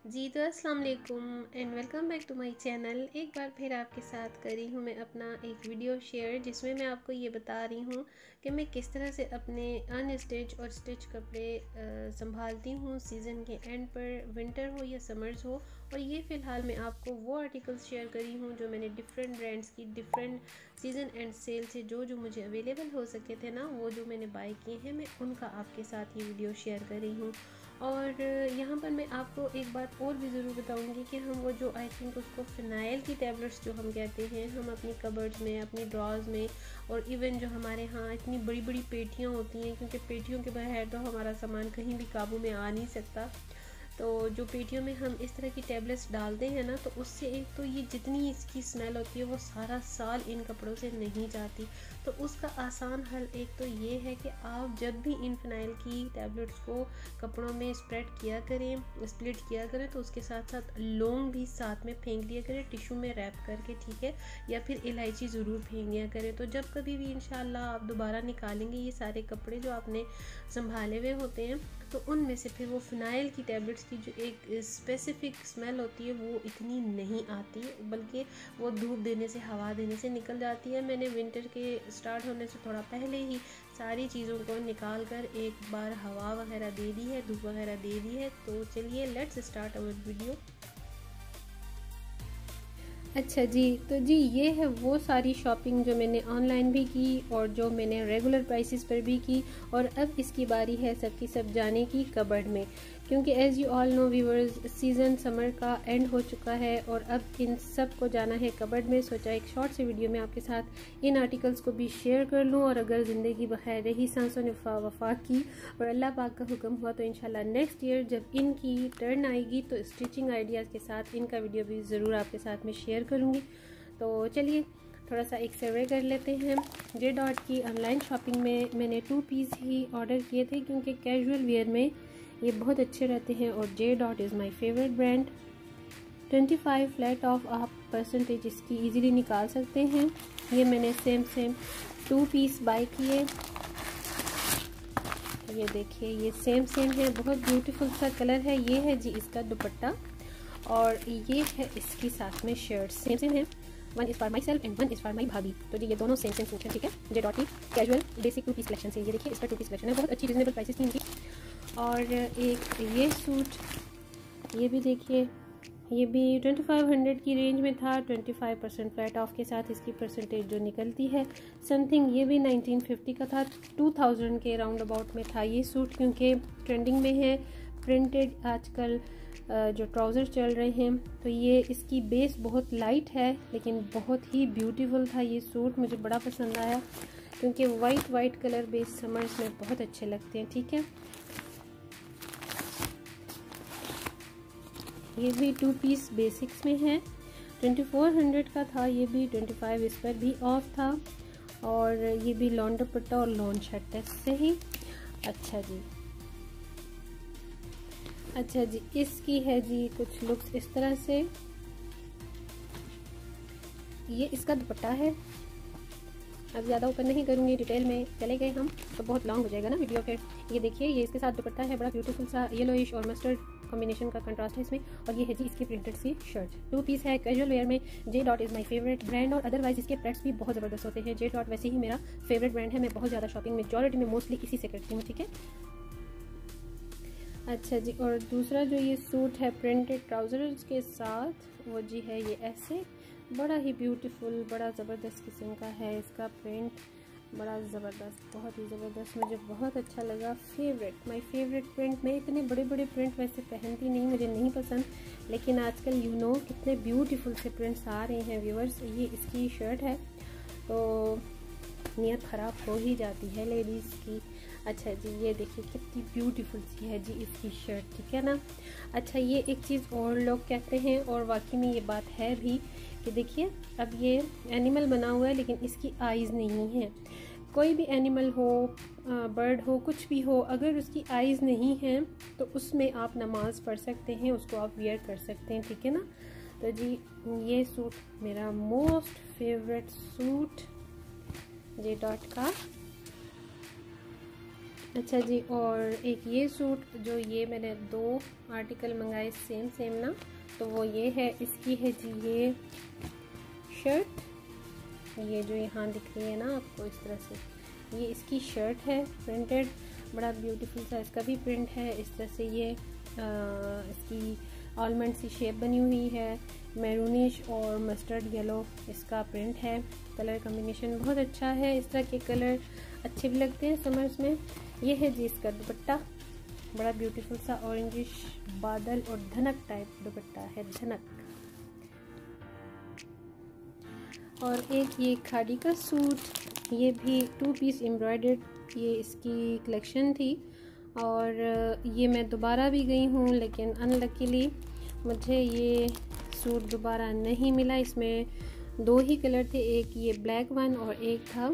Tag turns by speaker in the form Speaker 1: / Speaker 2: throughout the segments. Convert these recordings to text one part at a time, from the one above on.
Speaker 1: जी तो अस्सलाम वालेकुम and welcome back to my channel. एक बार फिर आपके साथ करी हूँ मैं अपना एक वीडियो शेयर, जिसमें मैं आपको ये बता रही हूँ कि मैं किस तरह से अपने अनस्टिच और स्टिच कपड़े संभालती हूँ सीज़न के एंड पर, विंटर हो या समर्स हो। और ये फ़िलहाल मैं आपको वो आर्टिकल्स शेयर करी हूँ जो मैंने डिफरेंट ब्रांड्स की डिफरेंट सीज़न एंड सेल से जो जो मुझे अवेलेबल हो सके थे ना, वो जो मैंने बाय किए हैं, मैं उनका आपके साथ ये वीडियो शेयर कर रही हूँ। और यहाँ पर मैं आपको एक बात और भी ज़रूर बताऊँगी कि हम वो जो आई थिंक उसको फ़िनाइल की टैबलेट्स जो हम कहते हैं, हम अपनी कबर्ड्स में, अपनी ड्रॉर्स में, और इवन जो हमारे यहाँ इतनी बड़ी बड़ी पेटियाँ होती हैं, क्योंकि पेटियों के बगैर तो हमारा सामान कहीं भी काबू में आ नहीं सकता। तो जो पेटियों में हम इस तरह की टैबलेट्स डालते हैं ना, तो उससे एक तो ये जितनी इसकी स्मेल होती है वो सारा साल इन कपड़ों से नहीं जाती। तो उसका आसान हल एक तो ये है कि आप जब भी इन फिनाइल की टैबलेट्स को कपड़ों में स्प्रेड किया करें, स्प्लिट किया करें, तो उसके साथ साथ लौंग भी साथ में फेंक दिया करें टिश्यू में रैप करके, ठीक है, या फिर इलायची ज़रूर फेंक दिया करें। तो जब कभी भी इंशाल्लाह आप दोबारा निकालेंगे ये सारे कपड़े जो आपने संभाले हुए होते हैं, तो उनमें से फिर वो फिनाइल की टैबलेट्स की जो एक स्पेसिफिक स्मेल होती है वो इतनी नहीं आती, बल्कि वो धूप देने से, हवा देने से निकल जाती है। मैंने विंटर के स्टार्ट होने से थोड़ा पहले ही सारी चीज़ों को निकाल कर एक बार हवा वगैरह दे दी है, धूप वगैरह दे दी है। तो चलिए लेट्स स्टार्ट अवर वीडियो। अच्छा जी, तो जी ये है वो सारी शॉपिंग जो मैंने ऑनलाइन भी की और जो मैंने रेगुलर प्राइसेस पर भी की। और अब इसकी बारी है सबकी सब जाने की कबर्ड में, क्योंकि as you all know viewers, season summer का एंड हो चुका है और अब इन सब को जाना है कबर्ड में। सोचा एक शॉर्ट से वीडियो में आपके साथ इन आर्टिकल्स को भी शेयर कर लूँ, और अगर ज़िंदगी बखैर रही, सांसों ने वफा की और अल्लाह पाक का हुक्म हुआ, तो इंशाल्लाह नेक्स्ट ईयर जब इनकी टर्न आएगी तो स्टिचिंग आइडियाज़ के साथ इनका वीडियो भी ज़रूर आपके साथ में शेयर करूँगी। तो चलिए थोड़ा सा एक सर्वे कर लेते हैं। जे डॉट की ऑनलाइन शॉपिंग में मैंने 2 पीस ही ऑर्डर किए थे, क्योंकि कैजुअल वेयर में ये बहुत अच्छे रहते हैं और J dot is my favourite brand. 25 flat off आप परसेंटेज इसकी इजीली निकाल सकते हैं। ये मैंने सेम 2 पीस बाय किए। ये देखिए, ये सेम है, बहुत ब्यूटीफुल सा कलर है। ये है जी इसका दुपट्टा, और ये है इसकी साथ में शर्ट सेम है। One is for myself and one is for my भाभी। तो जी ये दोनों सेम सूट हैं, ठीक है। जे डॉट की कैजुअल बेसिक 2 पीस कलेक्शन से, ये देखिए इसका 2 पीस कलेक्शन है, बहुत अच्छी रिजनेबल प्राइसेस थी इनकी। और एक ये सूट, ये भी देखिए, ये भी 2500 की रेंज में था। 25% फ्लैट ऑफ के साथ इसकी परसेंटेज जो निकलती है समथिंग, ये भी 1950 का था। 2000 के राउंड अबाउट में था ये सूट, क्योंकि ट्रेंडिंग में है प्रिंटेड आजकल जो ट्राउज़र चल रहे हैं। तो ये इसकी बेस बहुत लाइट है, लेकिन बहुत ही ब्यूटीफुल था ये सूट, मुझे बड़ा पसंद आया, क्योंकि वाइट कलर बेस समर्स में बहुत अच्छे लगते हैं, ठीक है। ये भी 2 पीस बेसिक्स में है, 2400 का था ये भी, 25 इस पर भी ऑफ था। और ये भी लॉन दुपट्टा और लॉन शर्ट से ही। अच्छा जी, इसकी है जी कुछ लुक्स इस तरह से। ये इसका दुपट्टा है। अब ज़्यादा ऊपर नहीं करूँगी, डिटेल में चले गए हम तो बहुत लॉन्ग हो जाएगा ना वीडियो फिर। ये देखिए, ये इसके साथ दुपट्टा है, बड़ा ब्यूटीफुल सा येलोइश और मस्टर्ड कॉम्बिनेशन का कंट्रास्ट है इसमें। और ये है जी इसकी प्रिंटेड सी शर्ट, 2 पीस है कैजुअल वेयर में। J dot is my favourite brand, और अदरवाइज इसके प्रोडक्ट्स भी बहुत ज़बरदस्त होते हैं। जे डॉट वैसे ही मेरा फेवरेट ब्रांड है, मैं बहुत ज़्यादा शॉपिंग मेजॉरिटी में मोस्टली इसी से करती हूँ, ठीक है। अच्छा जी, और दूसरा जो ये सूट है प्रिंटेड ट्राउज़र्स के साथ, वो जी है ये ऐसे, बड़ा ही ब्यूटीफुल, बड़ा ज़बरदस्त किस्म का है इसका प्रिंट, बड़ा ज़बरदस्त, बहुत ही ज़बरदस्त, मुझे बहुत अच्छा लगा। Favourite, my favourite print. मैं इतने बड़े बड़े प्रिंट वैसे पहनती नहीं, मुझे नहीं पसंद, लेकिन आजकल यू नो कितने ब्यूटीफुल से प्रिंट्स आ रहे हैं व्यूअर्स। ये इसकी शर्ट है, तो नीयत ख़राब हो ही जाती है लेडीज़ की। अच्छा जी, ये देखिए कितनी ब्यूटीफुल सी है जी इसकी शर्ट, ठीक है ना। अच्छा, ये एक चीज़ और लोग कहते हैं, और वाकई में ये बात है भी, कि देखिए अब ये एनिमल बना हुआ है लेकिन इसकी आइज़ नहीं है। कोई भी एनिमल हो, बर्ड हो, कुछ भी हो, अगर उसकी आइज़ नहीं है तो उसमें आप नमाज पढ़ सकते हैं, उसको आप वियर कर सकते हैं, ठीक है ना। तो जी ये सूट मेरा most favourite suit J dot का। अच्छा जी, और एक ये सूट जो ये मैंने 2 आर्टिकल मंगाए सेम ना, तो वो ये है, इसकी है जी ये शर्ट, ये जो यहाँ दिख रही है ना आपको इस तरह से, ये इसकी शर्ट है प्रिंटेड, बड़ा ब्यूटीफुल सा इसका भी प्रिंट है। इस तरह से ये इसकी आलमंड सी शेप बनी हुई है, मैरूनिश और मस्टर्ड येलो इसका प्रिंट है। कलर कॉम्बिनेशन बहुत अच्छा है, इस तरह के कलर अच्छे भी लगते हैं समर्स में। ये है जी इसका दुपट्टा, बड़ा ब्यूटीफुल सा ऑरेंजिश बादल और धनक टाइप दुपट्टा है, धनक। और एक ये खादी का सूट, ये भी 2 पीस एम्ब्रॉयडर्ड, ये इसकी कलेक्शन थी। और ये मैं दोबारा भी गई हूँ, लेकिन अनलकीली मुझे ये सूट दोबारा नहीं मिला। इसमें 2 ही कलर थे, एक ये ब्लैक वन और एक था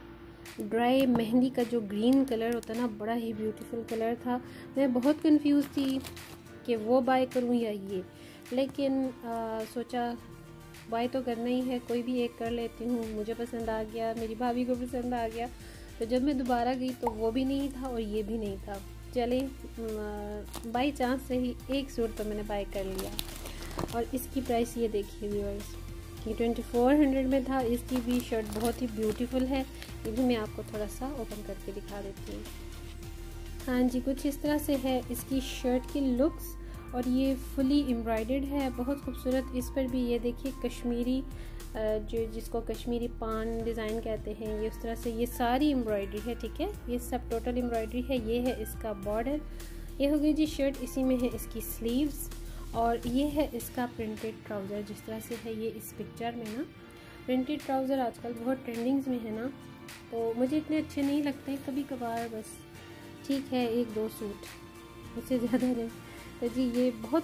Speaker 1: ड्राई मेहंदी का जो ग्रीन कलर होता है ना, बड़ा ही ब्यूटीफुल कलर था। मैं बहुत कंफ्यूज थी कि वो बाय करूँ या ये, लेकिन सोचा बाय तो करना ही है, कोई भी एक कर लेती हूँ। मुझे पसंद आ गया, मेरी भाभी को पसंद आ गया, तो जब मैं दोबारा गई तो वो भी नहीं था और ये भी नहीं था। चले बाई चांस से ही एक सूट तो मैंने बाय कर लिया। और इसकी प्राइस ये देखिए व्यूअर्स, ये 2400 में था। इसकी भी शर्ट बहुत ही ब्यूटीफुल है, ये भी मैं आपको थोड़ा सा ओपन करके दिखा देती हूँ। हाँ जी, कुछ इस तरह से है इसकी शर्ट की लुक्स, और ये फुली एम्ब्रॉयडर्ड है, बहुत खूबसूरत। इस पर भी ये देखिए कश्मीरी, जो जिसको कश्मीरी पान डिज़ाइन कहते हैं, ये उस तरह से ये सारी एम्ब्रॉयडरी है, ठीक है, ये सब टोटल एम्ब्रॉयडरी है। ये है इसका बॉर्डर, ये हो गई जी शर्ट, इसी में है इसकी स्लीव्स, और ये है इसका प्रिंटेड ट्राउज़र, जिस तरह से है ये इस पिक्चर में ना। प्रिंटेड ट्राउज़र आजकल बहुत ट्रेंडिंग्स में है ना, तो मुझे इतने अच्छे नहीं लगते, कभी कभार बस ठीक है 1-2 सूट, उससे ज़्यादा नहीं। तो जी ये बहुत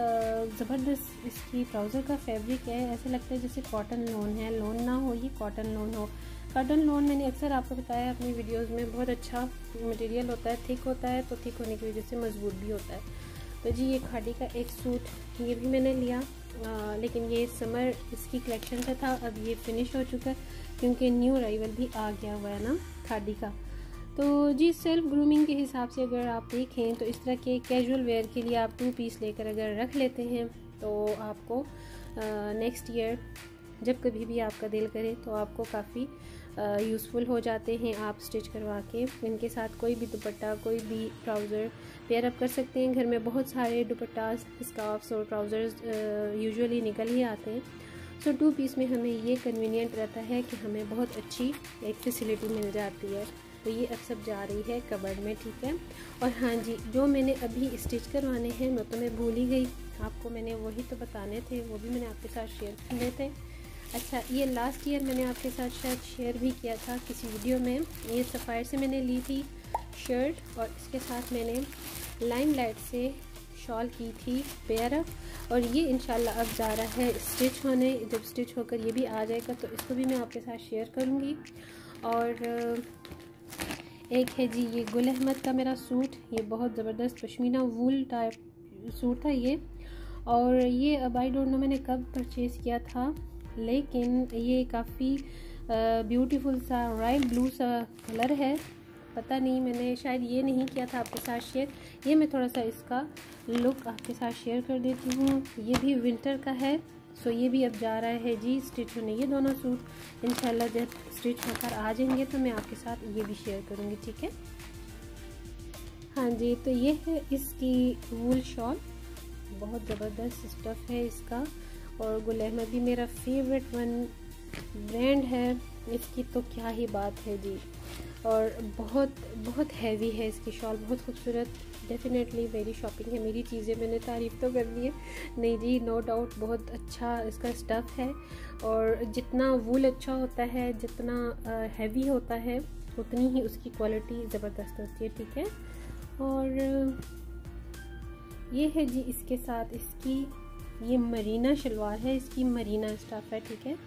Speaker 1: ज़बरदस्त इसकी ट्राउज़र का फैब्रिक है, ऐसे लगता है जैसे कॉटन लोन है, लोन ना हो ये कॉटन लोन हो। कॉटन लोन मैंने अक्सर आपको बताया अपनी वीडियोस में, बहुत अच्छा मटेरियल होता है, थिक होता है, तो थिक होने की वजह से मजबूत भी होता है। तो जी ये खादी का एक सूट ये भी मैंने लिया, लेकिन ये समर इसकी कलेक्शन का था, अब ये फिनिश हो चुका है क्योंकि न्यू अराइवल भी आ गया हुआ है ना खादी का। तो जी सेल्फ ग्रूमिंग के हिसाब से अगर आप देखें तो इस तरह के कैजुअल वेयर के लिए आप 2 पीस लेकर अगर रख लेते हैं तो आपको नेक्स्ट ईयर जब कभी भी आपका दिल करे तो आपको काफ़ी यूज़फुल हो जाते हैं। आप स्टिच करवा के इनके साथ कोई भी दुपट्टा, कोई भी ट्राउज़र पेयर अप कर सकते हैं। घर में बहुत सारे दुपट्टास, स्कार्फ्स और ट्राउज़र्स यूजुअली निकल ही आते हैं। सो 2 पीस में हमें ये कन्वीनियंट रहता है कि हमें बहुत अच्छी एक फैसिलिटी मिल जाती है। तो ये अब सब जा रही है कबर्ड में, ठीक है। और हाँ जी, जो मैंने अभी स्टिच करवाने हैं मैं तो मैं भूल ही गई, आपको मैंने वही तो बताने थे, वो भी मैंने आपके साथ शेयर किए थे। अच्छा, ये लास्ट ईयर मैंने आपके साथ शायद शेयर भी किया था किसी वीडियो में। ये सफ़ायर से मैंने ली थी शर्ट, और इसके साथ मैंने लाइमलाइट से शॉल की थी पेयर अप, और ये इंशाल्लाह अब जा रहा है स्टिच होने। जब स्टिच होकर ये भी आ जाएगा तो इसको भी मैं आपके साथ शेयर करूँगी। और एक है जी ये गुल अहमद का मेरा सूट, ये बहुत ज़बरदस्त पश्मीना वूल टाइप सूट था ये, और ये अब आई डोंट नो मैंने कब परचेज़ किया था, लेकिन ये काफ़ी ब्यूटीफुल सा रॉयल ब्लू सा कलर है। पता नहीं, मैंने शायद ये नहीं किया था आपके साथ शेयर, ये मैं थोड़ा सा इसका लुक आपके साथ शेयर कर देती हूँ। ये भी विंटर का है, सो ये भी अब जा रहा है जी स्टिच होने। ये दोनों सूट इंशाल्लाह जब स्टिच होकर आ जाएंगे तो मैं आपके साथ ये भी शेयर करूँगी, ठीक है। हाँ जी, तो ये है इसकी वूल शॉल, बहुत ज़बरदस्त स्टफ़ है इसका, और गुल अहमद भी मेरा फेवरेट वन ब्रांड है इसकी, तो क्या ही बात है जी। और बहुत बहुत हैवी है इसकी शॉल, बहुत खूबसूरत, डेफिनेटली मेरी शॉपिंग है, मेरी चीज़ें, मैंने तारीफ़ तो कर दी है, नहीं जी नो डाउट बहुत अच्छा इसका स्टफ़ है। और जितना वूल अच्छा होता है, जितना हैवी होता है, उतनी ही उसकी क्वालिटी ज़बरदस्त होती है, ठीक है। और ये है जी इसके साथ इसकी ये मरीना शलवार है, इसकी मरीना स्टफ़ है, ठीक है।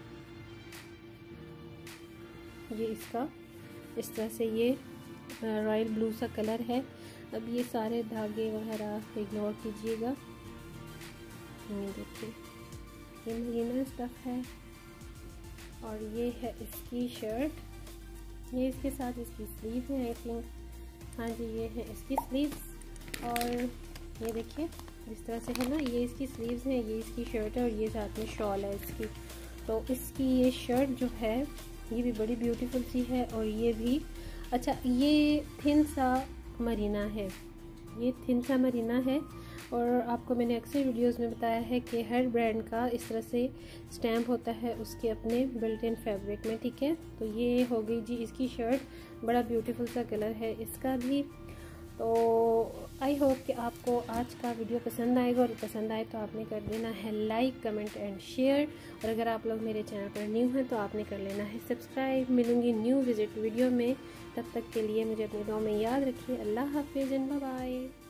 Speaker 1: ये इसका इस तरह से ये रॉयल ब्लू सा कलर है। अब ये सारे धागे वगैरह इग्नोर कीजिएगा, ये देखिए ये मरीना स्टफ़ है। और ये है इसकी शर्ट, ये इसके साथ इसकी स्लीव है, आई थिंक हाँ जी, ये है इसकी स्लीव्स और ये देखिए जिस तरह से है ना, ये इसकी स्लीव्स हैं, ये इसकी शर्ट है और ये साथ में शॉल है इसकी। तो इसकी ये शर्ट जो है ये भी बड़ी ब्यूटीफुल सी है और ये भी अच्छा, ये थिन सा मरीना है, ये थिन सा मरीना है। और आपको मैंने अक्सर वीडियोस में बताया है कि हर ब्रांड का इस तरह से स्टैम्प होता है उसके अपने बिल्ट इन फैब्रिक में, ठीक है। तो ये हो गई जी इसकी शर्ट, बड़ा ब्यूटीफुल सा कलर है इसका भी। तो आई होप कि आपको आज का वीडियो पसंद आएगा, और पसंद आए तो आपने कर देना है लाइक, कमेंट एंड शेयर। और अगर आप लोग मेरे चैनल पर न्यू हैं तो आपने कर लेना है सब्सक्राइब। मिलूंगी न्यू विजिट वीडियो में, तब तक के लिए मुझे अपनी दुआ में याद रखिए। अल्लाह हाफिज़ एंड बाय बाय।